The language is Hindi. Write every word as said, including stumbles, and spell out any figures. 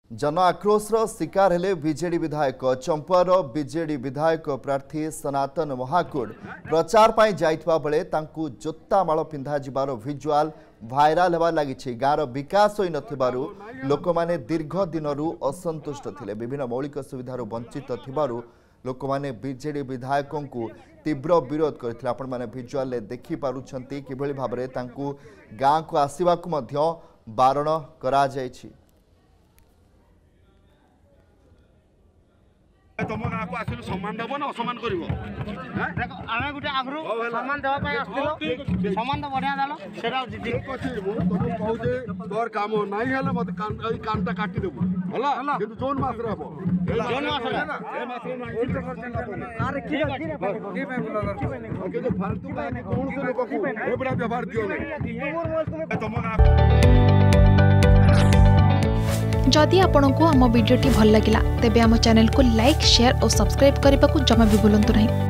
जन आक्रोशर शिकार हेले बीजेडी विधायक चंपुआर बीजेडी विधायक प्रार्थी सनातन महाकुड प्रचार पाई जाइतबा बेले तांकु जोत्ता माल पिंधा जिबार विजुआल भाइराल हेबार लागिछि। गाँर विकास होई नथिबारु लोकमाने दीर्घ दिनरु असंतुष्ट थिले। विभिन्न मौलिक सुविधारु वंचित थिबारु लोकमाने बीजेडी विधायकों को तीव्र विरोध करथिले। आपण माने विजुआल ले देखि पारुछंती किभଳି भाबरे तांकु गाँ को आसीबाकु मध्य बारण करा जायछि। तुम गाँव को आसिलु सम्मान देव ना असम्मान कर आमे गुटे आगरु सम्मान देवा पय आस्तिलो सम्मान तो बढ़िया दालो सेटा दीदी तुम कहूजे तोर काम नाही हले मत कानटा काटी देबो हला किंतु जोन मास रे हबो जोन मास रे ए मास रे नाही अरे की की की पे बोला के जो फालतू का कौन से लोग को ए बड़ा व्यवहार दियो नहीं तुम जदि आपंक आम भिडी भल लगा तेब आम चैनल को लाइक शेयर और सब्सक्राइब करने को जमा भी भूलु नहीं।